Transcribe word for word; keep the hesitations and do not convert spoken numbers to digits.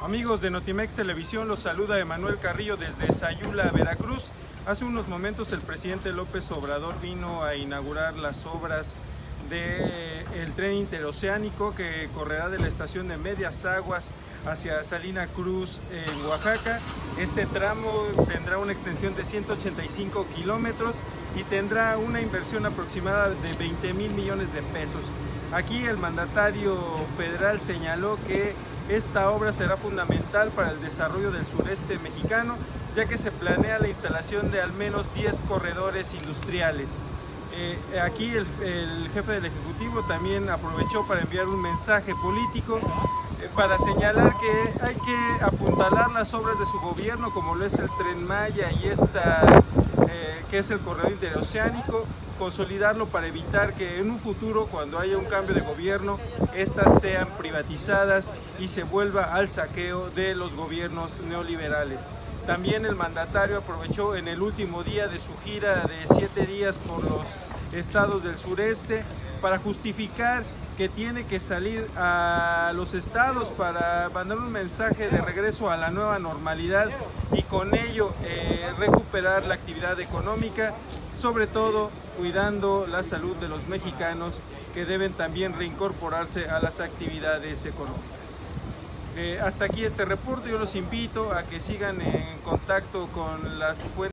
Amigos de Notimex Televisión, los saluda Emanuel Carrillo desde Sayula, Veracruz. Hace unos momentos el presidente López Obrador vino a inaugurar las obras del tren interoceánico que correrá de la estación de Medias Aguas hacia Salina Cruz en Oaxaca. Este tramo tendrá una extensión de ciento ochenta y cinco kilómetros y tendrá una inversión aproximada de veinte mil millones de pesos. Aquí el mandatario federal señaló que esta obra será fundamental para el desarrollo del sureste mexicano, ya que se planea la instalación de al menos diez corredores industriales. Eh, aquí el, el jefe del Ejecutivo también aprovechó para enviar un mensaje político eh, para señalar que hay que apuntalar las obras de su gobierno, como lo es el Tren Maya y esta, eh, que es el corredor interoceánico, consolidarlo para evitar que en un futuro, cuando haya un cambio de gobierno, estas sean privatizadas y se vuelva al saqueo de los gobiernos neoliberales. También el mandatario aprovechó en el último día de su gira de siete días por los estados del sureste para justificar que tiene que salir a los estados para mandar un mensaje de regreso a la nueva normalidad y con ello eh, recuperar la actividad económica, sobre todo cuidando la salud de los mexicanos, que deben también reincorporarse a las actividades económicas. Eh, hasta aquí este reporte. Yo los invito a que sigan en contacto con las fuentes